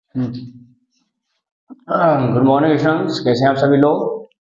Good morning students, कैसे हैं आप सभी लोग।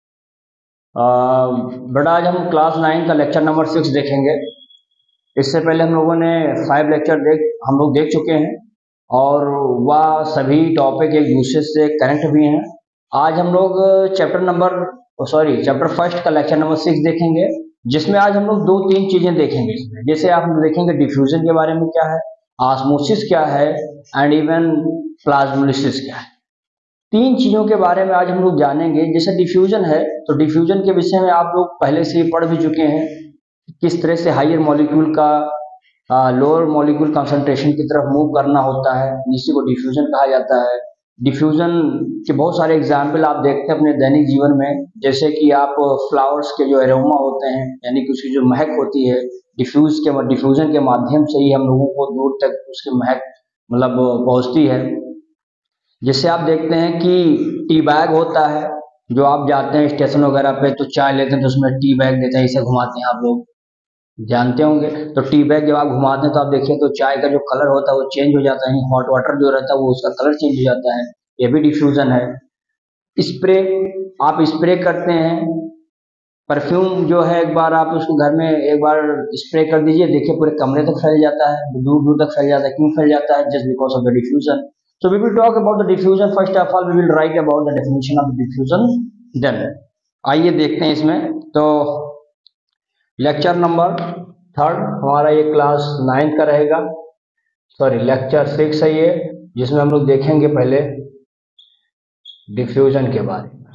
बट आज हम क्लास 9 का लेक्चर नंबर 6 देखेंगे। इससे पहले हम लोगों ने 5 लेक्चर हम लोग देख चुके हैं और वह सभी टॉपिक एक दूसरे से कनेक्ट भी हैं। आज हम लोग चैप्टर फर्स्ट का लेक्चर नंबर 6 देखेंगे, जिसमें आज हम लोग 2-3 चीजें देखेंगे। इसमें जैसे आप देखेंगे डिफ्यूजन के बारे में क्या है, ऑस्मोसिस क्या है एंड इवन प्लाज्मोलिसिस क्या है। 3 चीजों के बारे में आज हम लोग जानेंगे। जैसे डिफ्यूजन है तो डिफ्यूजन के विषय में आप लोग पहले से ही पढ़ भी चुके हैं, किस तरह से हायर मॉलिक्यूल का लोअर मॉलिक्यूल कंसंट्रेशन की तरफ मूव करना होता है, इसी को डिफ्यूजन कहा जाता है। डिफ्यूजन के बहुत सारे एग्जाम्पल आप देखते हैं अपने दैनिक जीवन में, जैसे कि आप फ्लावर्स के जो एरोमा होते हैं, यानी कि उसकी जो महक होती है, डिफ्यूजन के माध्यम से ही हम लोगों को दूर तक उसकी महक पहुंचती है। जिससे आप देखते हैं कि टी बैग होता है, जो आप जाते हैं स्टेशन वगैरह पे तो चाय लेते हैं तो उसमें टी बैग देते हैं, इसे घुमाते हैं, आप लोग जानते होंगे। तो टी बैग जब आप घुमाते हैं तो आप देखिए तो चाय का जो कलर होता है वो चेंज हो जाता है, हॉट वाटर जो रहता है वो उसका कलर चेंज हो जाता है, ये भी डिफ्यूजन है। स्प्रे, आप स्प्रे करते हैं परफ्यूम जो है, एक बार आप उसको घर में एक बार स्प्रे कर दीजिए, देखिए पूरे कमरे तक फैल जाता है, दूर दूर तक फैल जाता है। क्यों फैल जाता है? Just because of the diffusion. So we will talk about the diffusion. First of all, we will write about the definition of the diffusion. Then, आइए देखते हैं इसमें। तो लेक्चर नंबर 3 हमारा ये क्लास 9 का रहेगा, लेक्चर 6 है ये, जिसमें हम लोग देखेंगे पहले डिफ्यूजन के बारे में।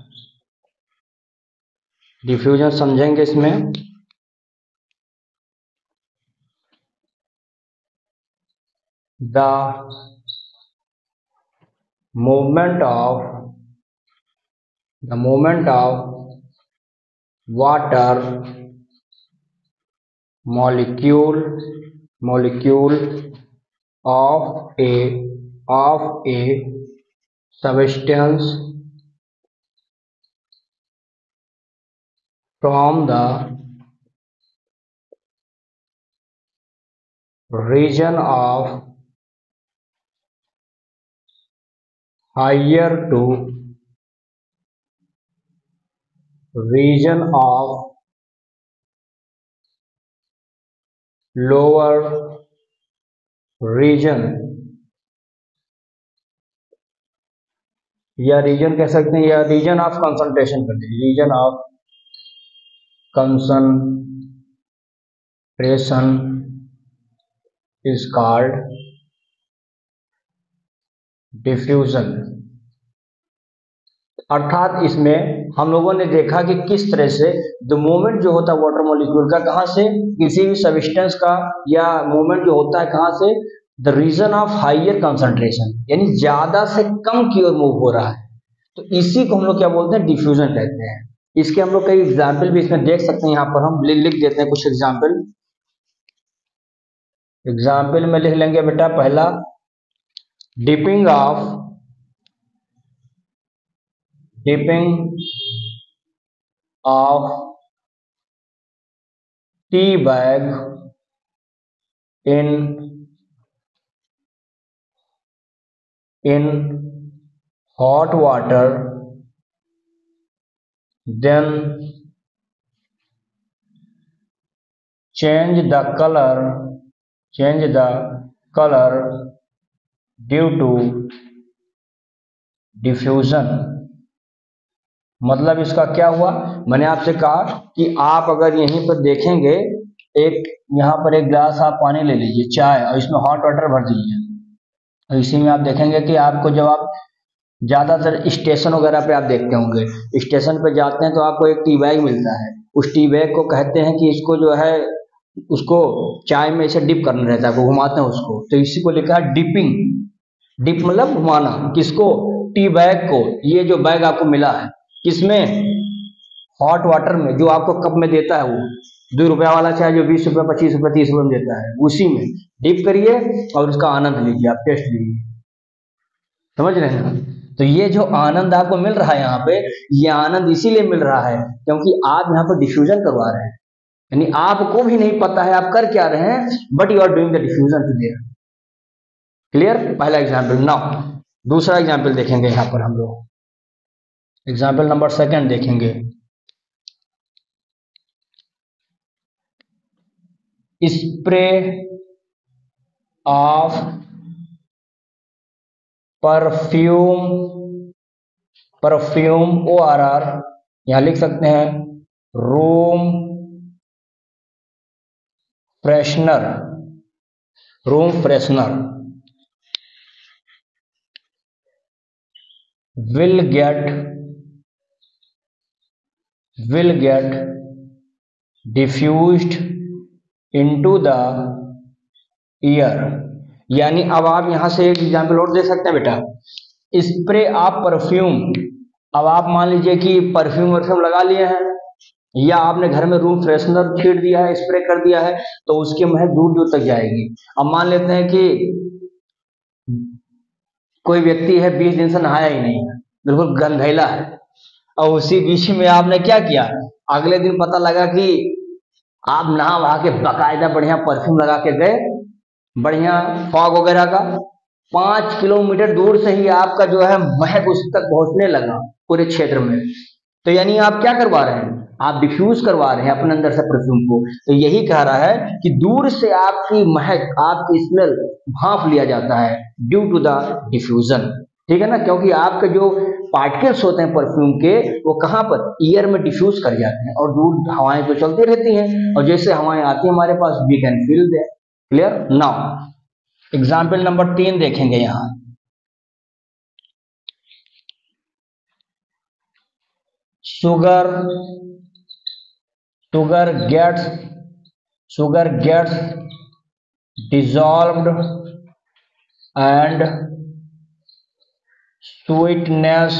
डिफ्यूजन समझेंगे इसमें। The movement of water molecule of a substance from the region of higher to region of lower region, या रीजन कह सकते हैं, या रीजन ऑफ कंसंट्रेशन कर दीजिए, region of concentration is called diffusion. अर्थात इसमें हम लोगों ने देखा कि किस तरह से द मूवमेंट जो होता है वाटर मॉलिक्यूल का, कहाँ से, किसी भी सब्सटेंस का, या मूवमेंट जो होता है कहाँ से, the region of higher concentration, यानी ज्यादा से कम की ओर मूव हो रहा है, तो इसी को हम लोग क्या बोलते हैं, डिफ्यूजन कहते हैं। इसके हम लोग कई एग्जाम्पल भी इसमें देख सकते हैं, यहाँ पर हम लिख देते हैं कुछ एग्जाम्पल में लिख लेंगे बेटा। पहला, dipping of tea bag in hot water, then change the color due to diffusion। मतलब इसका क्या हुआ, मैंने आपसे कहा कि आप अगर यहीं पर देखेंगे, यहाँ पर एक गिलास आप पानी ले लीजिए, चाय, और इसमें हॉट वाटर भर दीजिए, और इसी में आप देखेंगे कि आपको, जब आप ज्यादातर स्टेशन वगैरह पे आप देखते होंगे, स्टेशन पे जाते हैं तो आपको एक टी बैग मिलता है, उस टी बैग को कहते हैं कि इसको जो है उसको चाय में ऐसे डिप करना रहता है, वो घुमाते हैं उसको, तो इसी को लिखा है डिपिंग। डिप मतलब घुमाना, किसको, टी बैग को। ये जो बैग आपको मिला है किसमें, हॉट वाटर में, जो आपको कप में देता है, वो 2 रुपया वाला चाहे जो 20 रुपया 25 रुपया 30 रुपये में देता है, उसी में डिप करिए और उसका आनंद लीजिए, आप टेस्ट लीजिए। समझ रहे हैं? तो ये जो आनंद आपको मिल रहा है यहाँ पे, ये आनंद इसीलिए मिल रहा है क्योंकि आप यहाँ पर डिफ्यूजन करवा रहे हैं, यानी आपको भी नहीं पता है आप कर क्या रहे हैं, but you are doing the diffusion to there. Clear? पहला एग्जाम्पल। नाउ दूसरा एग्जाम्पल देखेंगे यहाँ पर हम लोग, एग्जाम्पल नंबर सेकंड देखेंगे। Spray of perfume, perfume ORR, यहां लिख सकते हैं room freshener, room freshener will get diffused into the air। यानी अब आप यहां से एक एग्जाम्पल और दे सकते हैं बेटा, स्प्रे ऑफ परफ्यूम। अब आप मान लीजिए कि परफ्यूम वर्फ्यूम लगा लिए हैं, या आपने घर में रूम फ्रेशनर छीट दिया है, स्प्रे कर दिया है, तो उसकी महक दूर दूर तक जाएगी। अब मान लेते हैं कि कोई व्यक्ति है 20 दिन से नहाया ही नहीं है, बिल्कुल गंधैला है, और उसी बीच में आपने क्या किया, अगले दिन पता लगा कि आप नहा वहा के बाकायदा बढ़िया परफ्यूम लगा के गए, बढ़िया फॉग वगैरह का, 5 किलोमीटर दूर से ही आपका जो है महक उस तक पहुंचने लगा पूरे क्षेत्र में। तो यानी आप क्या करवा रहे हैं, आप डिफ्यूज करवा रहे हैं अपने अंदर से परफ्यूम को। तो यही कह रहा है कि दूर से आपकी महक, आपकी स्मेल भांप लिया जाता है ड्यू टू द डिफ्यूजन। ठीक है ना, क्योंकि आपके जो पार्टिकल्स होते हैं परफ्यूम के, वो कहां पर, ईयर में डिफ्यूज कर जाते हैं, और दूर हवाएं तो चलती रहती हैं, और जैसे हवाएं आती हैं हमारे पास, we can feel that. Clear. Now example number 3 देखेंगे यहां। sugar gets dissolved and sweetness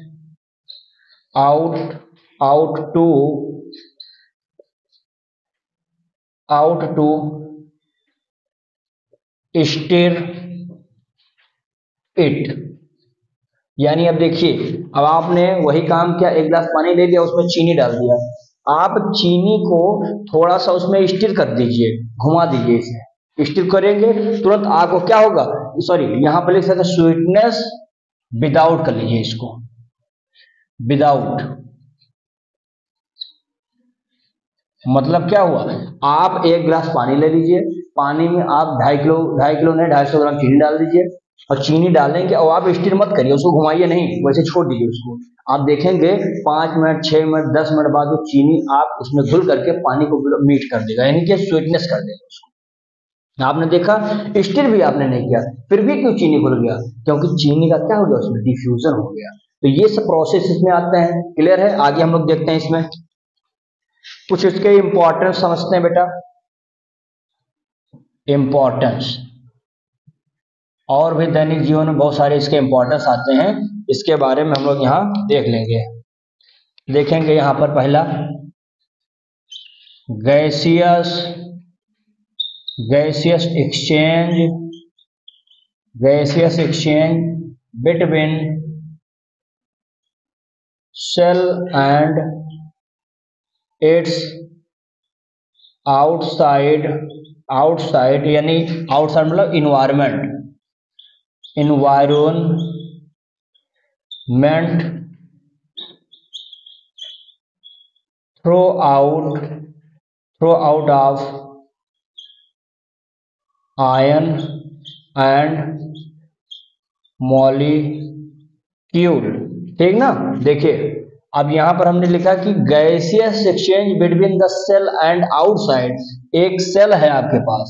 out to stir it। यानी अब देखिए, अब आपने वही काम किया, एक गिलास पानी ले लिया, उसमें चीनी डाल दिया, आप चीनी को थोड़ा सा उसमें स्टिर कर दीजिए, घुमा दीजिए, इसे स्टिर करेंगे तुरंत आपको क्या होगा, सॉरी यहां पर लिख सकते हैं स्वीटनेस विदाउट कर लीजिए इसको, विदाउट मतलब क्या हुआ, आप एक गिलास पानी ले लीजिए, पानी में आप 2.5 किलो नहीं 250 ग्राम चीनी डाल दीजिए, और चीनी डालने के और आप स्टिर मत करिए, उसको घुमाइए नहीं, वैसे छोड़ दीजिए उसको। आप देखेंगे 5 मिनट 6 मिनट 10 मिनट बाद वो चीनी आप उसमें घुल करके पानी को मीठ कर देगा, यानी कि स्वीटनेस कर देगा उसको। आपने देखा स्टिर भी आपने नहीं किया, फिर भी क्यों चीनी घुल गया, क्योंकि चीनी का क्या हो गया, उसमें डिफ्यूजन हो गया। तो ये सब प्रोसेस इसमें आते हैं। क्लियर है। आगे हम लोग देखते हैं इसमें कुछ इसके इंपॉर्टेंस समझते हैं बेटा, इंपॉर्टेंस, और भी दैनिक जीवन में बहुत सारे इसके इंपॉर्टेंस आते हैं, इसके बारे में हम लोग यहाँ देख लेंगे। देखेंगे यहाँ पर पहला gaseous exchange between cell and its outside यानी आउटसाइड मतलब environment through out of ion and molecule. ठीक ना। देखिए अब यहां पर हमने लिखा कि gaseous exchange between the cell and outside. एक सेल है आपके पास,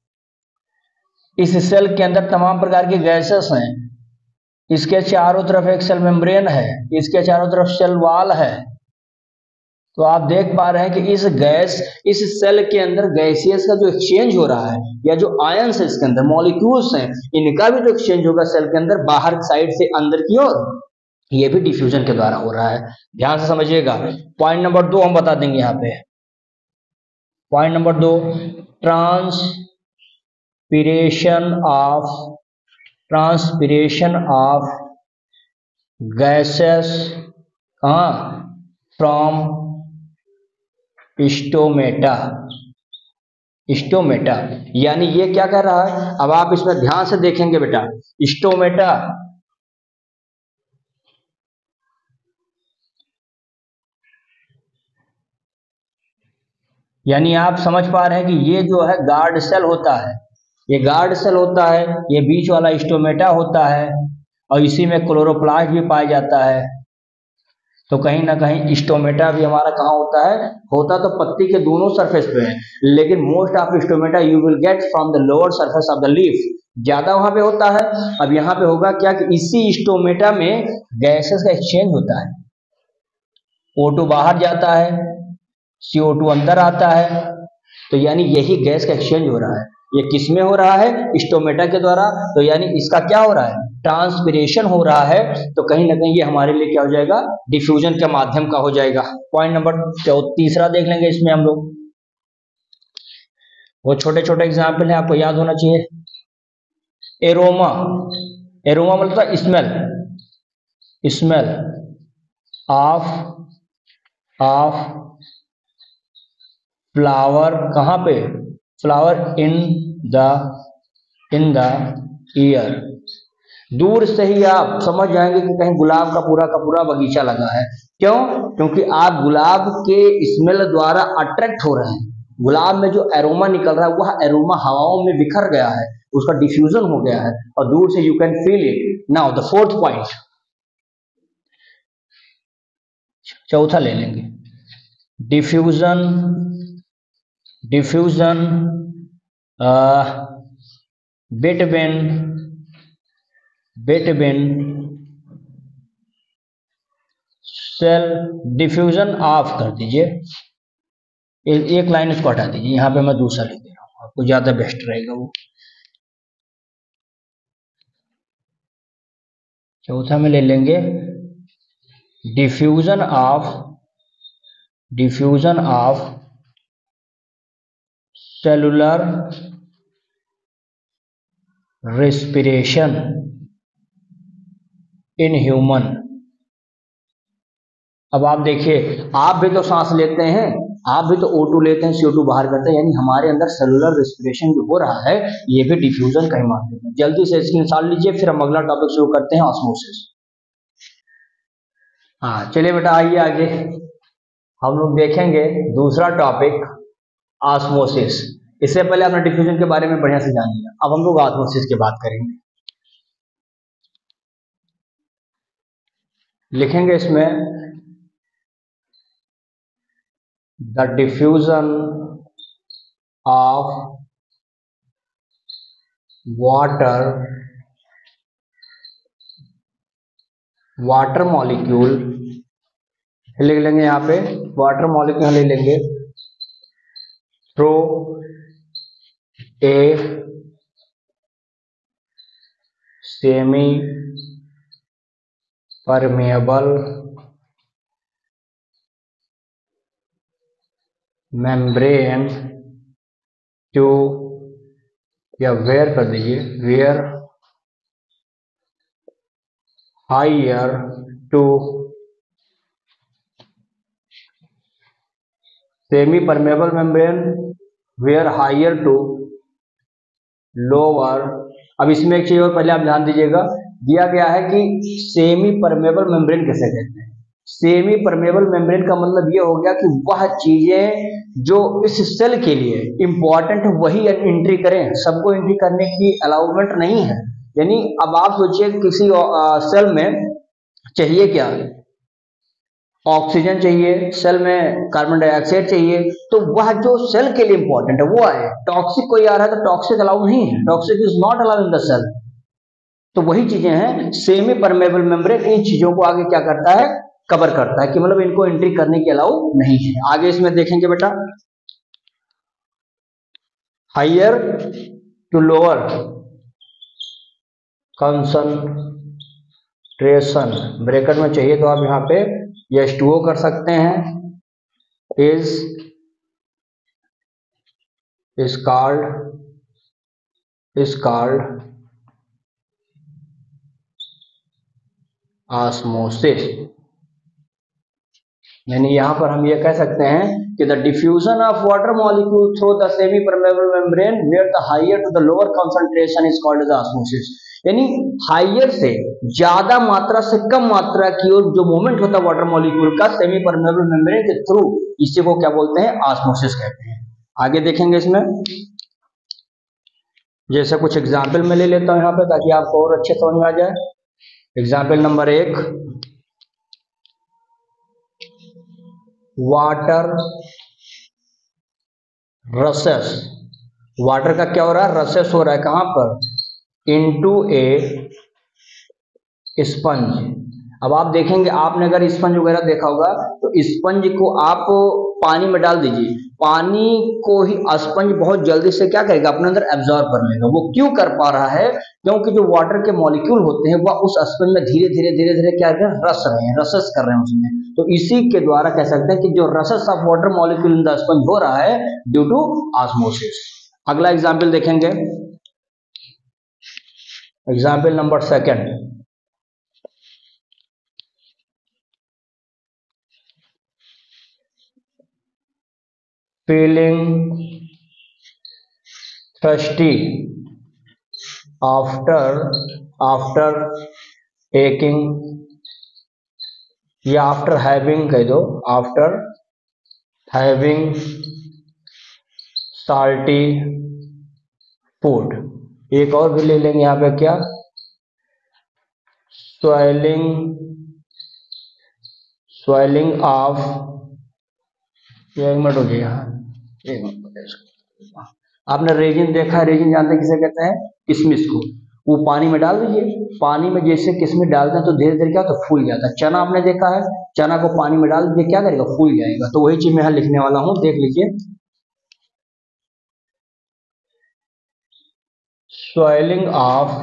इस सेल के अंदर तमाम प्रकार की गैसेस हैं, इसके चारों तरफ एक सेल मेम्ब्रेन है, इसके चारों तरफ सेल वॉल है। तो आप देख पा रहे हैं कि इस सेल के अंदर गैसियस का जो एक्सचेंज हो रहा है, या जो आयंस है इसके अंदर, मॉलिक्यूल्स हैं, इनका भी जो एक्सचेंज होगा सेल के अंदर, बाहर साइड से अंदर की ओर, ये भी डिफ्यूजन के द्वारा हो रहा है। ध्यान से समझिएगा। पॉइंट नंबर 2 हम बता देंगे यहाँ पे। Point number 2, transpiration of gases from stomata. यानी ये क्या कह रहा है, अब आप इसमें ध्यान से देखेंगे बेटा, स्टोमेटा यानी आप समझ पा रहे हैं कि ये जो है गार्ड सेल होता है, ये गार्ड सेल होता है, ये बीच वाला स्टोमेटा होता है और इसी में क्लोरोप्लास्ट भी पाया जाता है। तो कहीं ना कहीं स्टोमेटा भी हमारा कहाँ होता है, होता तो पत्ती के दोनों सरफेस पे है, लेकिन most of stomata you will get from the lower surface of the leaf, ज्यादा वहां पे होता है। अब यहाँ पे होगा क्या कि इसी स्टोमेटा में गैसेस का एक्सचेंज होता है, O2 बाहर जाता है, CO2 अंदर आता है, तो यानी यही गैस का एक्सचेंज हो रहा है। ये किस में हो रहा है, स्टोमेटा के द्वारा, तो यानी इसका क्या हो रहा है, ट्रांसपिरेशन हो रहा है। तो कहीं ना कहीं ये हमारे लिए क्या हो जाएगा, डिफ्यूजन के माध्यम का हो जाएगा। पॉइंट नंबर तीसरा देख लेंगे इसमें हम लोग, वो छोटे छोटे एग्जाम्पल है, आपको याद होना चाहिए। एरोमा, एरोमा मतलब स्मेल, स्मेल ऑफ फ्लावर, कहाँ पे, फ्लावर इन द ईयर। दूर से ही आप समझ जाएंगे कि कहीं गुलाब का पूरा बगीचा लगा है। क्यों? क्योंकि आप गुलाब के स्मेल द्वारा अट्रैक्ट हो रहे हैं। गुलाब में जो एरोमा निकल रहा है वह एरोमा हवाओं में बिखर गया है, उसका डिफ्यूजन हो गया है और दूर से you can feel it. Now the fourth point, चौथा ले लेंगे, diffusion between cell, diffusion of कर दीजिए, एक लाइन इसको हटा दीजिए, यहां पे मैं दूसरा लिख दे रहा हूं, आपको ज्यादा बेस्ट रहेगा वो। चौथा में ले लेंगे diffusion of cellular respiration in human. अब आप देखिए, आप भी तो सांस लेते हैं, आप भी तो O2 लेते हैं, CO2 बाहर करते हैं, यानी हमारे अंदर सेलुलर रेस्पिरेशन जो हो रहा है ये भी डिफ्यूजन का ही माध्यम है। जल्दी से इसकी निकाल लीजिए, फिर हम अगला टॉपिक शुरू करते हैं, ऑस्मोसिस। हाँ चलिए बेटा, आइए आगे हम लोग देखेंगे दूसरा टॉपिक, ऑस्मोसिस। इससे पहले आपने डिफ्यूजन के बारे में बढ़िया से जान लिया, अब हम लोग ऑस्मोसिस की बात करेंगे। लिखेंगे इसमें the diffusion of water molecule, लिख लेंगे यहाँ पे वाटर मॉलिक्यूल ले लेंगे through a semi permeable membrane to, या वेयर कर दीजिए, where higher to semi permeable membrane where higher to lower. अब इसमें एक चीज और पहले आप ध्यान दीजिएगा, दिया गया है कि सेमी परमेबल मेम्ब्रेन किसे कहते हैं। सेमी परमेबल मेम्ब्रेन का मतलब ये हो गया कि वह चीजें जो इस सेल के लिए इंपॉर्टेंट है वही एंट्री करें, सबको एंट्री करने की अलाउमेंट नहीं है। यानी अब आप सोचिए किसी सेल में चाहिए क्या, ऑक्सीजन चाहिए, सेल में कार्बन डाइऑक्साइड चाहिए, तो वह जो सेल के लिए इंपॉर्टेंट है वो आए। टॉक्सिक कोई आ रहा है तो टॉक्सिक अलाउ नहीं है, toxic is not allow in the cell. तो वही चीजें हैं, सेमी परमेबल मेम्ब्रेन इन चीजों को आगे क्या करता है, कवर करता है, कि मतलब इनको एंट्री करने की अलाउ नहीं है। आगे इसमें देखेंगे बेटा, higher to lower concentration, bracket में चाहिए तो आप यहाँ पे H2O कर सकते हैं, is called osmosis। यानी यहाँ पर हम ये कह सकते हैं कि the diffusion of water molecule through the semi permeable membrane where the higher to the lower concentration is called as osmosis. यानी हायर से ज्यादा मात्रा से कम मात्रा की ओर जो मूवमेंट होता है वाटर मॉलिक्यूल का सेमी परमेबल मेम्ब्रेन के थ्रू, इसी को क्या बोलते हैं, ऑस्मोसिस कहते हैं। आगे देखेंगे इसमें, जैसे कुछ एग्जाम्पल मैं ले लेता हूं यहाँ पे ताकि आपको और अच्छे समझ में आ जाए। Example number 1, water rises. Water का क्या हो रहा है, रसेस हो रहा है, कहां पर, इनटू ए स्पंज। अब आप देखेंगे, आपने अगर स्पंज वगैरह देखा होगा तो स्पंज को आप पानी में डाल दीजिए, पानी को ही स्पंज बहुत जल्दी से क्या करेगा, अपने अंदर एब्जॉर्ब कर लेगा। वो क्यों कर पा रहा है, क्योंकि जो वाटर के मॉलिक्यूल होते हैं वह उस स्पंज में धीरे धीरे धीरे धीरे क्या कर रस रहे हैं, रसस कर रहे हैं उसमें। तो इसी के द्वारा कह सकते हैं कि जो rises of water molecule in the sponge हो रहा है ड्यू टू ऑस्मोसिस। अगला एग्जाम्पल देखेंगे, example number 2, feeling thirsty after taking, या आफ्टर हैविंग कह दो, आफ्टर हैविंग साल्टी फूड। एक और भी ले लेंगे यहाँ पे, क्या, स्वेलिंग ऑफ, एक मिनट हो गया, एक मिनट। आपने रेजिन देखा है, रेजिन जानते हैं किसे कहते हैं, किशमिश को। वो पानी में डाल दीजिए, पानी में जैसे किशमिश डालते हैं तो धीरे धीरे क्या होता है, फूल जाता है। चना आपने देखा है, चना को पानी में डाल दीजिए, क्या करेगा, फूल जाएगा। तो वही चीज मैं यहाँ लिखने वाला हूं, देख लीजिए, swelling of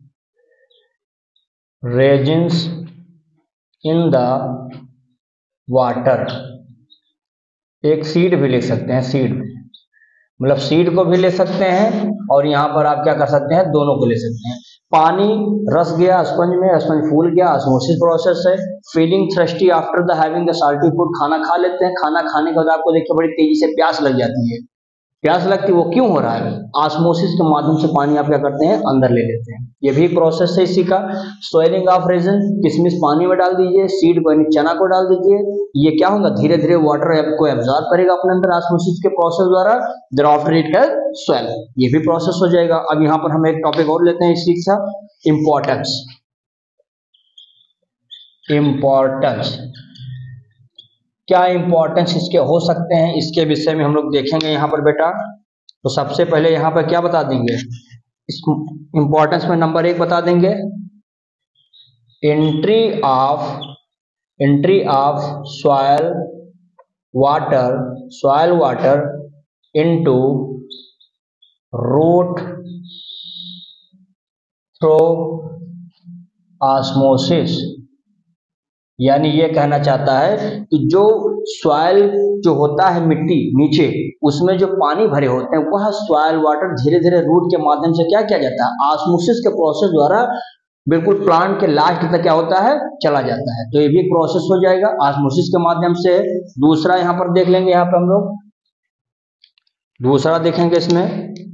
raisins in the water. एक सीड भी लिख सकते हैं, सीड, मतलब सीड को भी ले सकते हैं और यहाँ पर आप क्या कर सकते हैं, दोनों को ले सकते हैं। पानी रस गया स्पंज में, स्पंज फूल गया, ऑस्मोसिस प्रोसेस है। Feeling thirsty after the having the salty food, खाना खा लेते हैं, खाना खाने के बाद आपको देखिए बड़ी तेजी से प्यास लग जाती है। प्यास लगती है, वो क्यों हो रहा है, ऑस्मोसिस के माध्यम से पानी आप क्या करते हैं, अंदर ले लेते हैं। ये भी प्रोसेस है इसी का। स्वेलिंग ऑफ रेजिन, किशमिश पानी में डाल दीजिए, सीड को यानी चना को डाल दीजिए, ये क्या होगा, धीरे धीरे वाटर को एब्जॉर्ब करेगा अपने अंदर ऑस्मोसिस के प्रोसेस द्वारा, then after it can swell, ये भी प्रोसेस हो जाएगा। अब यहाँ पर हम एक टॉपिक और लेते हैं इसी का, इंपॉर्टेंस। इंपॉर्टेंस, क्या इंपॉर्टेंस इसके हो सकते हैं, इसके विषय में हम लोग देखेंगे यहाँ पर बेटा। तो सबसे पहले यहाँ पर क्या बता देंगे, इस इंपॉर्टेंस में नंबर 1 बता देंगे, entry of soil water into root through osmosis. यानी ये कहना चाहता है कि जो सॉइल जो होता है, मिट्टी नीचे, उसमें जो पानी भरे होते हैं वह सॉइल वाटर धीरे धीरे रूट के माध्यम से क्या किया जाता है, ऑस्मोसिस के प्रोसेस द्वारा बिल्कुल प्लांट के लास्ट तक क्या होता है, चला जाता है। तो ये भी प्रोसेस हो जाएगा ऑस्मोसिस के माध्यम से। दूसरा यहाँ पर देख लेंगे, यहाँ पर हम लोग दूसरा देखेंगे, इसमें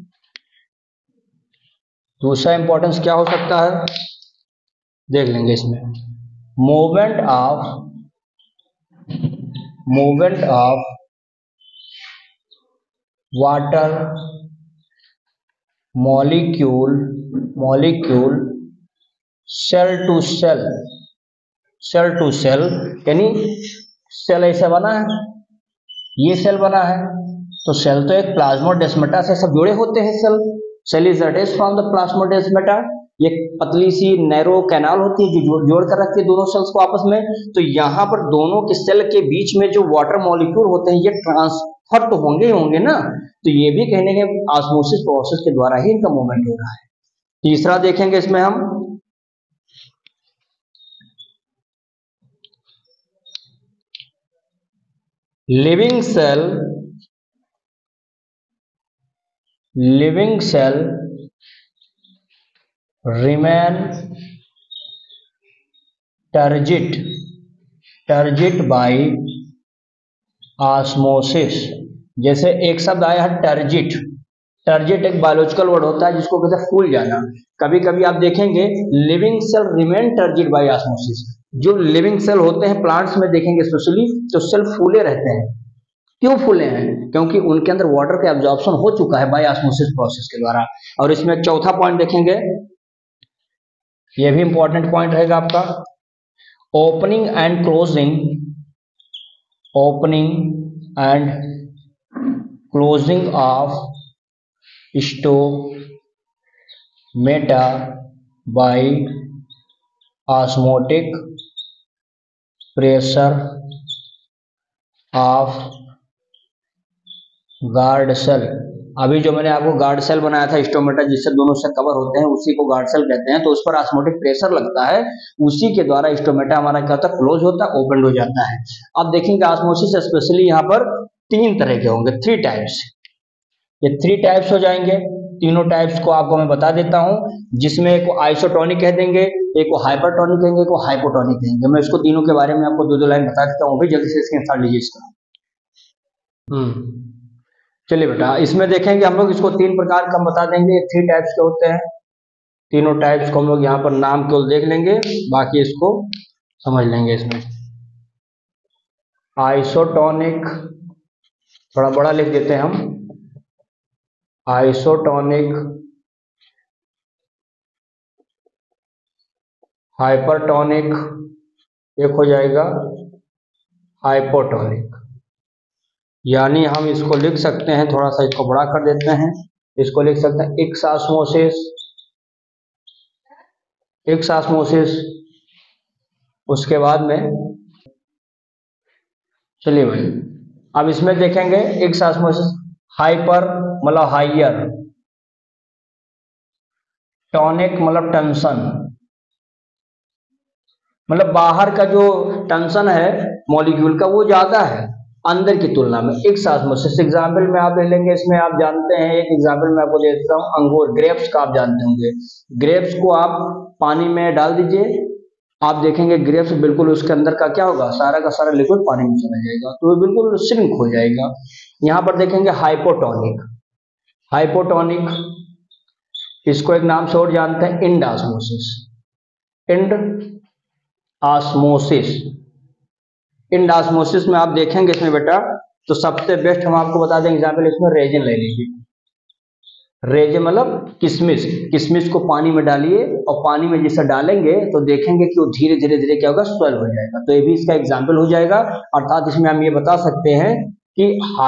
दूसरा इंपॉर्टेंस क्या हो सकता है, देख लेंगे इसमें, movement of water molecule cell to cell, यानी सेल ऐसा बना है, ये सेल बना है, तो सेल तो एक प्लाज्मोडेस्माटा से सब जुड़े होते हैं। Cell is attached from the plasmodesmata, ये पतली सी नैरो कैनाल होती है जो जोड़ कर रखती है दोनों सेल्स को आपस में। तो यहाँ पर दोनों के सेल के बीच में जो वाटर मॉलिक्यूल होते हैं ये ट्रांसफर तो होंगे ना, तो ये भी कहने के ऑस्मोसिस प्रोसेस के द्वारा ही इनका मूवमेंट हो रहा है। तीसरा देखेंगे इसमें हम, living cell remain turgid by osmosis। जैसे एक शब्द आया है टर्जिट, एक बायोलॉजिकल वर्ड होता है जिसको कहते हैं फूल जाना। कभी कभी आप देखेंगे living cell remain turgid by osmosis, जो लिविंग सेल होते हैं प्लांट्स में देखेंगे स्पेशली, तो सेल फूले रहते हैं, क्यों फूले हैं? क्योंकि उनके अंदर वाटर का एब्जॉर्प्शन हो चुका है बाय ऑस्मोसिस प्रोसेस के द्वारा। और इसमें एक चौथा पॉइंट देखेंगे, ये भी इंपॉर्टेंट पॉइंट रहेगा आपका, opening and closing, opening and closing of stomata by osmotic pressure of guard cell. अभी जो मैंने आपको गार्ड सेल बनाया था स्टोमेटा, जिससे दोनों से कवर होते हैं, उसी को गार्ड सेल कहते हैं। तो उस पर ऑस्मोटिक प्रेशर लगता है, उसी के द्वारा स्टोमेटा हमारा क्या होता है, क्लोज होता है, ओपन हो जाता है। अब देखेंगे ऑस्मोसिस स्पेशली यहाँ पर 3 तरह के होंगे, 3 टाइप्स। ये 3 टाइप्स हो जाएंगे। तीनों टाइप्स को आपको मैं बता देता हूं, जिसमें एक को आइसोटोनिक कह देंगे, एक को हाइपरटोनिक कहेंगे, एक को हाइपोटोनिक कहेंगे। मैं इसको तीनों के बारे में आपको 2-2 लाइन बता देता हूं, भी जल्दी से स्क्रीनशॉट लीजिए इसका। चलिए बेटा, इसमें देखेंगे हम लोग, इसको 3 प्रकार का बता देंगे, 3 टाइप्स के होते हैं। तीनों टाइप्स को हम लोग यहाँ पर नाम केवल देख लेंगे, बाकी इसको समझ लेंगे। इसमें आइसोटोनिक, थोड़ा बड़ा लिख देते हैं हम, आइसोटोनिक, हाइपरटोनिक, एक हो जाएगा हाइपोटोनिक। यानी हम इसको लिख सकते हैं, थोड़ा सा इसको बड़ा कर देते हैं, इसको लिख सकते हैं एक्सास्मोसिस, एक्सास्मोसिस। उसके बाद में चलिए भाई, अब इसमें देखेंगे एक्सास्मोसिस, हाइपर मतलब हाइयर, टॉनिक मतलब टेंशन, मतलब बाहर का जो टेंशन है मॉलिक्यूल का वो ज्यादा है अंदर की तुलना में। एक्सास्मोसिस एग्जाम्पल में आप ले लेंगे, इसमें आप जानते हैं, एक एग्जाम्पल मैं आपको देता हूँ, अंगूर, ग्रेप्स का आप जानते होंगे। ग्रेप्स को आप पानी में डाल दीजिए, आप देखेंगे ग्रेप्स बिल्कुल उसके अंदर का क्या होगा, सारा का सारा लिक्विड पानी में चला जाएगा, तो बिल्कुल श्रिंक हो जाएगा। यहाँ पर देखेंगे हाइपोटोनिक, हाइपोटोनिक इसको एक नाम से और जानते हैं, endosmosis, endosmosis. Endosmosis में आप देखेंगे इसमें बेटा, तो सबसे बेस्ट हम आपको बता दें एग्जाम्पल, इसमें रेजिन ले लीजिए। रेजिन मतलब किशमिश, किशमिश को पानी में डालिए और पानी में जैसे डालेंगे तो देखेंगे कि वो धीरे धीरे धीरे क्या होगा, स्वेल हो जाएगा। तो ये भी इसका एग्जाम्पल हो जाएगा। अर्थात इसमें हम ये बता सकते हैं कि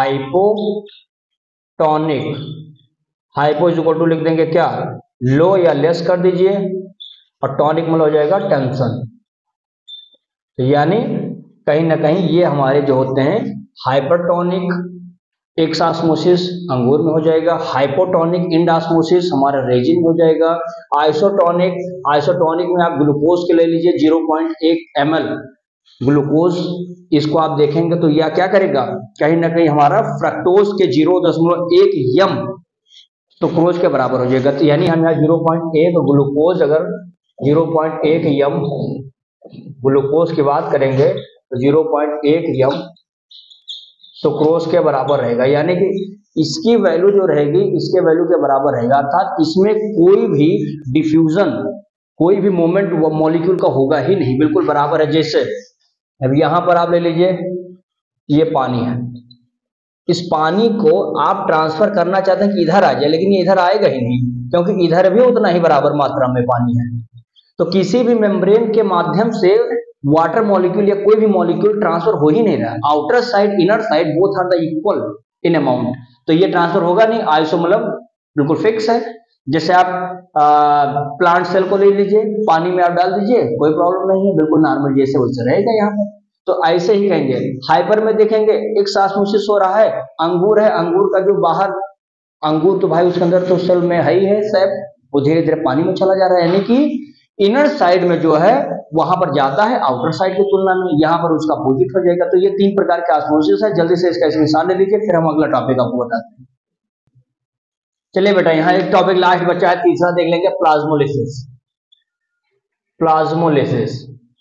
hypotonic, hypo is equal to लिख देंगे क्या, लो या लेस कर दीजिए, और टॉनिक मतलब हो जाएगा टेंशन। तो यानी कहीं ना कहीं ये हमारे जो होते हैं हाइपरटोनिक एक्सास्मोसिस अंगूर में हो जाएगा, हाइपोटोनिक इंड ऑस्मोसिस हमारा रेजिन हो जाएगा, आइसोटोनिक, आइसोटोनिक में आप ग्लूकोज के ले लीजिए 0.1 ml ग्लूकोज, इसको आप देखेंगे तो यह क्या करेगा, कहीं ना कहीं हमारा फ्रक्टोज के 0.1 यम सुक्रोज के बराबर हो जाएगा। तो यानी हम यहाँ 0.1 ग्लूकोज, अगर 0.1 यम ग्लूकोज की बात करेंगे तो 0.1 यम सुक्रोज के बराबर रहेगा, यानी कि इसकी वैल्यू जो रहेगी इसके वैल्यू के बराबर रहेगा। अर्थात इसमें कोई भी डिफ्यूजन, कोई भी मोमेंट मॉलिक्यूल का होगा ही नहीं, बिल्कुल बराबर है। जैसे अब यहां पर आप ले लीजिए, ये पानी है, इस पानी को आप ट्रांसफर करना चाहते हैं कि इधर आ जाए, लेकिन ये इधर आएगा ही नहीं, क्योंकि इधर भी उतना ही बराबर मात्रा में पानी है। तो किसी भी मेम्ब्रेन के माध्यम से वाटर मॉलिक्यूल या कोई भी मॉलिक्यूल ट्रांसफर हो ही नहीं रहा, outer side inner side both are the equal in amount, तो ये ट्रांसफर होगा नहीं। आइसो मतलब बिल्कुल फिक्स है। जैसे आप प्लांट सेल को ले लीजिए, पानी में आप डाल दीजिए, कोई प्रॉब्लम नहीं है, बिल्कुल नॉर्मल जैसे वैसे रहेगा यहाँ पर। तो ऐसे ही कहेंगे। हाइपर में देखेंगे एक्सास्मोसिस हो रहा है, अंगूर है, अंगूर का जो बाहर अंगूर तो भाई उसके अंदर तो सेल में है ही है सैप, वो धीरे धीरे पानी में चला जा रहा है, यानी कि इनर साइड में जो है वहां पर जाता है आउटर साइड की तुलना में, यहां पर उसका अपोजिट हो जाएगा। तो ये 3 प्रकार के ऑस्मोसिस है। जल्दी से इसका निशान ले लीजिए, फिर हम अगला टॉपिक आपको बताते हैं। चलिए बेटा, यहाँ एक टॉपिक लास्ट बचा है, तीसरा देख लेंगे, प्लाज्मोलिसिस। प्लाज्मोलिसिस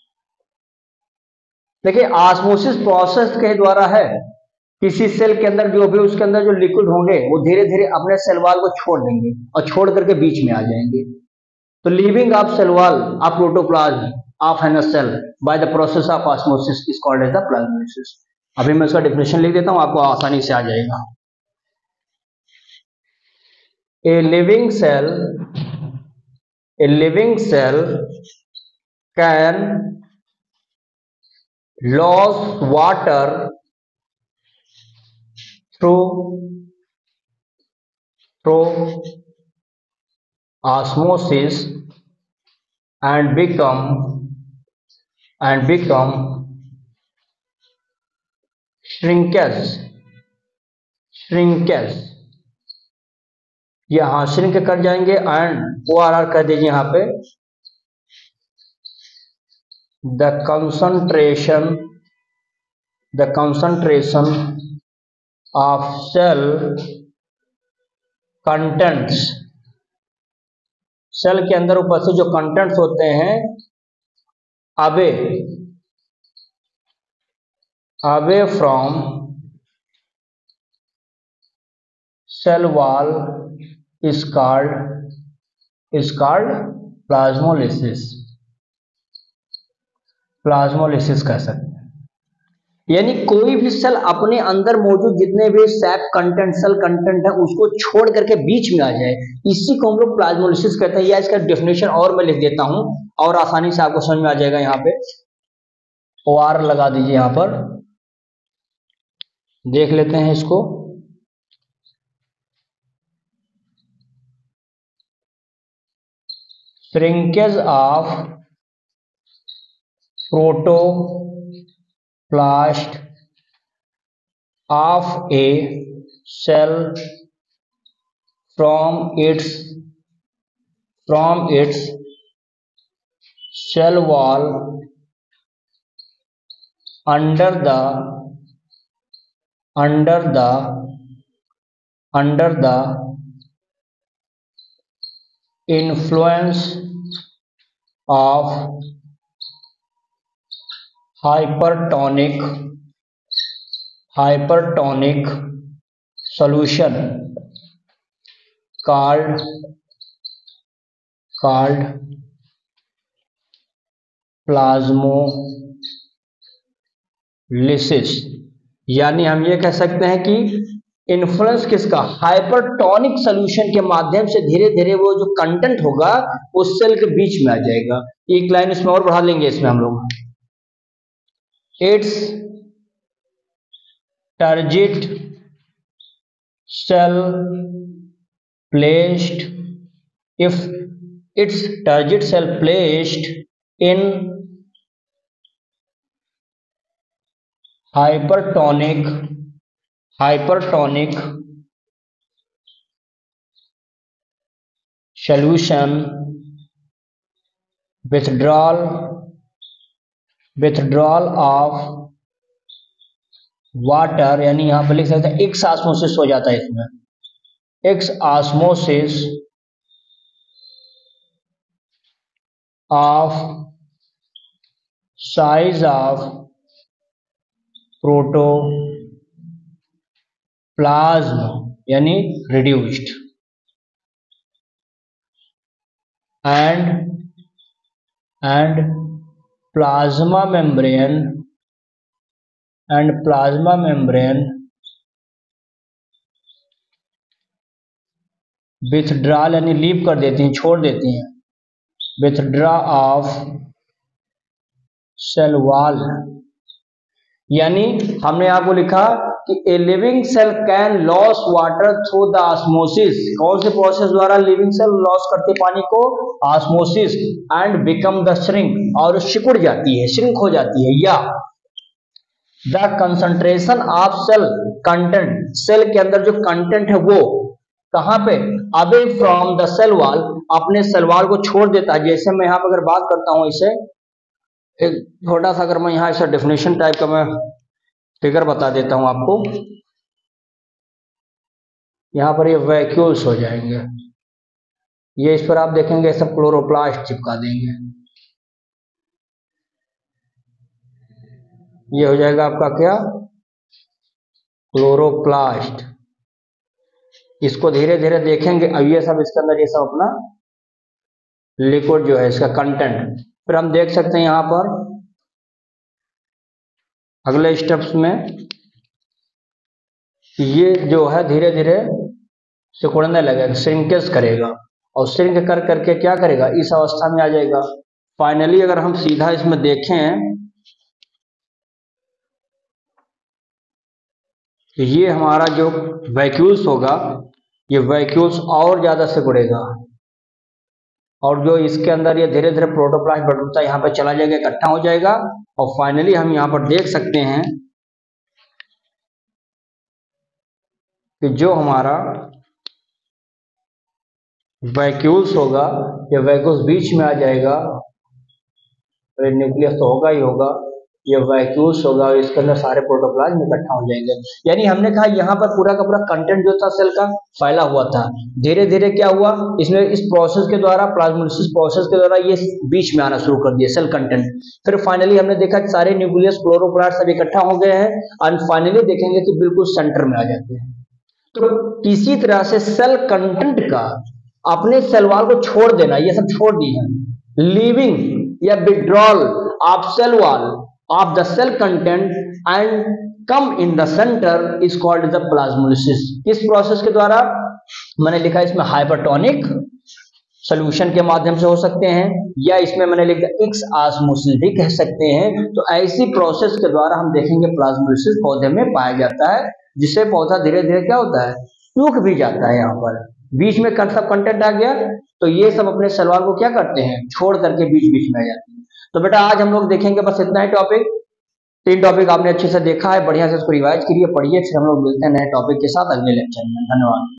देखिए, ऑस्मोसिस प्रोसेस के द्वारा है, किसी सेल के अंदर जो भी उसके अंदर जो लिक्विड होंगे वो धीरे धीरे अपने सेल वॉल को छोड़ देंगे और छोड़ करके बीच में आ जाएंगे। तो leaving of cell wall of protoplasm of an cell by the process of osmosis is called as the plasmolysis. अभी मैं इसका डेफिनेशन लिख देता हूं, आपको आसानी से आ जाएगा। A living cell can loss water through osmosis and become shrinkage यहाँ श्रिंक कर जाएंगे एंड ORR कर दीजिए यहाँ पे the concentration of cell contents, cell के अंदर उपस्थित जो कंटेंट्स होते हैं away from cell wall is called plasmolysis कह सकते हैं। यानी कोई भी सेल अपने अंदर मौजूद जितने भी सेल कंटेंट है उसको छोड़ करके बीच में आ जाए, इसी को हम लोग प्लाज्मोलिसिस कहते हैं। या इसका डेफिनेशन और मैं लिख देता हूं और आसानी से आपको समझ में आ जाएगा। यहाँ पे OR लगा दीजिए, यहां पर देख लेते हैं इसको। Shrinkage of protoplast of a cell from its cell wall under the influence of hypertonic solution called plasmolysis. यानी हम ये कह सकते हैं कि इन्फ्लुएंस किसका, हाइपरटोनिक सॉल्यूशन के माध्यम से धीरे धीरे वो जो कंटेंट होगा उस सेल के बीच में आ जाएगा। एक लाइन इसमें और बढ़ा लेंगे, इसमें हम लोग it's turgid cell placed in hypertonic solution withdrawal of water, यानी यहां पर लिख सकते हैं एक्स ऑस्मोसिस हो जाता है इसमें, exosmosis of size of protoplasm यानी reduced and plasma membrane withdrawal यानी लीव कर देती हैं, छोड़ देती हैं, विथड्रॉ ऑफ सेल वॉल। यानी हमने आपको लिखा कि a living cell can loss water through the osmosis. कौन से प्रोसेस द्वारा लिविंग सेल लॉस करते पानी को, osmosis, and become the shrink, और सिकुड़ जाती है, श्रिंक हो जाती है। या the concentration of cell content, cell के अंदर जो कंटेंट है वो कहां पे, away from the cell wall, अपने सेल वॉल को छोड़ देता है। जैसे मैं यहां पर अगर बात करता हूं, इसे एक छोटा सा अगर मैं यहां इसे डेफिनेशन टाइप का मैं फिगर बता देता हूं आपको। यहां पर ये वैक्यूल्स हो जाएंगे, ये इस पर आप देखेंगे सब क्लोरोप्लास्ट चिपका देंगे, ये हो जाएगा आपका क्या, क्लोरोप्लास्ट। इसको धीरे धीरे देखेंगे, अब ये सब इसके अंदर ये सब अपना लिक्विड जो है इसका कंटेंट, फिर हम देख सकते हैं यहां पर अगले स्टेप्स में ये जो है धीरे धीरे सिकुड़ने लगेगा, श्रिंकेज करेगा, और श्रिंक कर करके क्या करेगा, इस अवस्था में आ जाएगा। फाइनली अगर हम सीधा इसमें देखें तो ये हमारा जो वैक्यूल्स होगा, ये वैक्यूल्स और ज्यादा सिकुड़ेगा, और जो इसके अंदर ये धीरे धीरे प्रोटोप्लास्ट बटुता यहाँ पे चला जाएगा, इकट्ठा हो जाएगा, और फाइनली हम यहाँ पर देख सकते हैं कि जो हमारा वैक्यूल्स होगा, ये वैक्यूल्स बीच में आ जाएगा, न्यूक्लियस तो होगा ही होगा, ये वैक्यूल्स होगा और इसके अंदर सारे प्रोटोप्लाज्म इकट्ठा हो जाएंगे। यानी हमने कहा यहाँ पर पूरा का पूरा कंटेंट जो था सेल का फैला हुआ था, धीरे धीरे क्या हुआ, इसमें इस प्रोसेस के द्वारा, प्लाज्मोलिसिस प्रोसेस के द्वारा ये बीच में आना शुरू कर दिया सेल कंटेंट। फिर फाइनली हमने देखा सारे न्यूक्लियस क्लोरोप्लास्ट सब इकट्ठा हो गए हैं, और फाइनली देखेंगे कि बिल्कुल सेंटर में आ जाते हैं। तो किसी तरह से सेल कंटेंट का अपने सेल वॉल को छोड़ देना, ये सब छोड़ दी है, लीविंग या withdrawal of cell wall of the cell content and come in the center is called the plasmolysis। इस प्रोसेस के द्वारा मैंने लिखा इसमें हाइपरटोनिक सोल्यूशन के माध्यम से हो सकते हैं, या इसमें मैंने लिखा एक्स ऑस्मोसिस भी कह सकते हैं। तो ऐसी प्रोसेस के द्वारा हम देखेंगे प्लाज्मोलिसिस पौधे में पाया जाता है, जिससे पौधा धीरे धीरे क्या होता है, सूख भी जाता है। यहाँ पर बीच में सब कंटेंट आ गया, तो ये सब अपने सेल वॉल को क्या करते हैं, छोड़ करके बीच बीच में आ जाते हैं। तो बेटा आज हम लोग देखेंगे बस इतना ही टॉपिक, 3 टॉपिक आपने अच्छे से देखा है, बढ़िया से इसको रिवाइज करिए, पढ़िए, फिर हम लोग मिलते हैं नए टॉपिक के साथ अगले लेक्चर में। धन्यवाद।